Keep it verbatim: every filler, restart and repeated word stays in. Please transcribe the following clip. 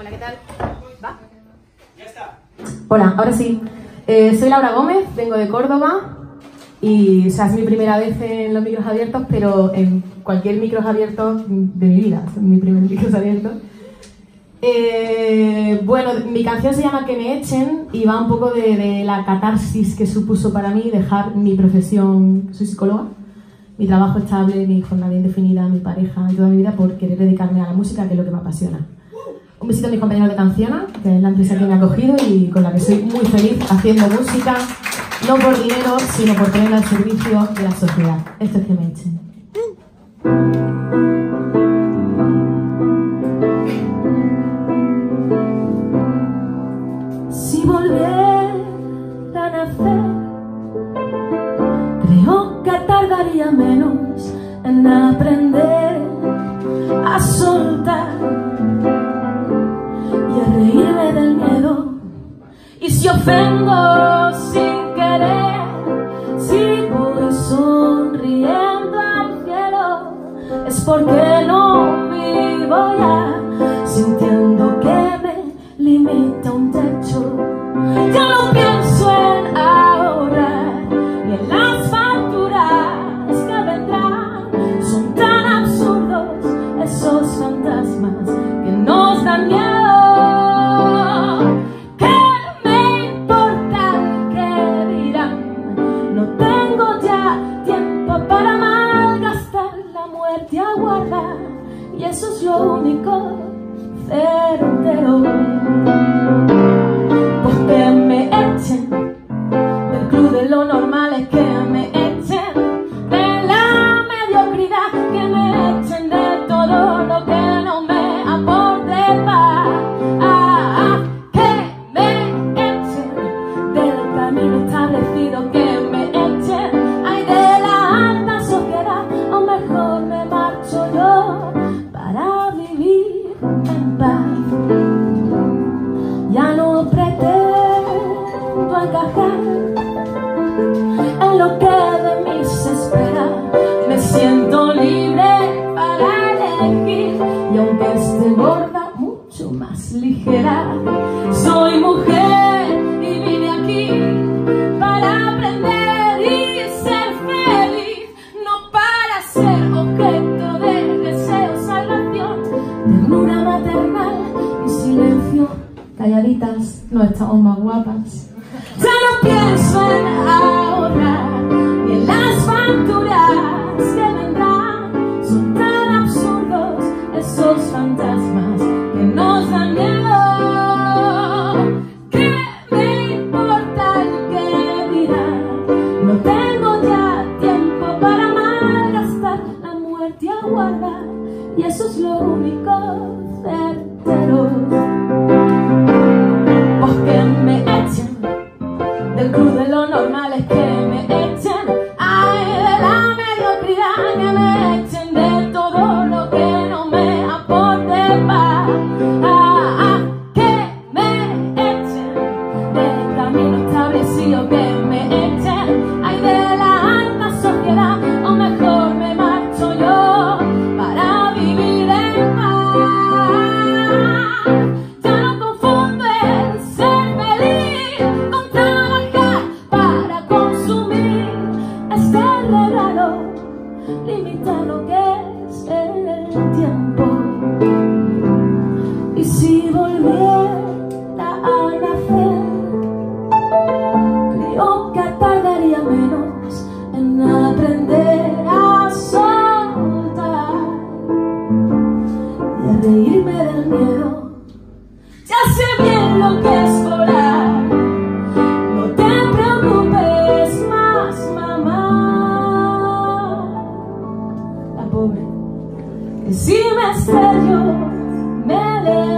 Hola, ¿qué tal? ¿Va? Ya está. Hola, ahora sí. Eh, soy Laura Gómez, vengo de Córdoba y o sea, es mi primera vez en los micros abiertos, pero en cualquier micros abiertos de mi vida, es mi primer micros abiertos. Eh, bueno, mi canción se llama Que me echen y va un poco de, de la catarsis que supuso para mí dejar mi profesión, soy psicóloga, mi trabajo estable, mi jornada indefinida, mi pareja y toda mi vida por querer dedicarme a la música, que es lo que me apasiona. Un besito a mis compañeros de Canciona, que es la empresa que me ha acogido y con la que soy muy feliz haciendo música, no por dinero, sino por tenerla al servicio de la sociedad. Esto es Que me echen. Si volviera a nacer, creo que tardaría menos en aprender a soltar y a reírme del miedo. Y si ofendo sin querer, si voy sonriendo al cielo, es porque no vivo ya sintiendo que me limita un techo. Ya no pienso en ahorrar ni en las facturas que vendrán. Son tan absurdos esos fantasmas que nos dan miedo. ¿Qué me importa el que dirán? No tengo ya tiempo para malgastar. La muerte aguarda y eso es lo único certero. Pues que me echen del club de lo normal, es que me echen de la mediocridad, que me echen de todo lo que no me aporte paz. Ah, ah, que me echen del camino establecido, que me echen ay de la alta sociedad, o mejor me marcho yo para vivir en paz. Ya no pretendo encajar en lo que de mí se espera. Me siento libre para elegir, y aunque esté gorda, mucho más ligera. Soy mujer y vine aquí para aprender y ser feliz, no para ser objeto de deseo, salvación, ternura maternal y silencio. Calladitas no estamos más guapas. Ya no pienso en ahorrar ni en las facturas que vendrán. Son tan absurdos esos fantasmas que nos dan miedo. ¿Qué me importa el que dirán? No tengo ya tiempo para malgastar. La muerte aguarda y eso es lo único certero. Pues que me echen del club de lo normal, es que me echen ay de la mediocridad, que me echen de todo lo que no me aporte paz. Ah, ah, que me echen del camino establecido, que me echen ay de la alta sociedad, o mejor me marcho yo para vivir en paz. Limita lo que es el tiempo. Y si volviera a nacer, creo que tardaría menos en aprender a soltar y a reírme del miedo. Ya sé bien lo que es volar. No te preocupes más, mamá. Que si me estrello, me levanto.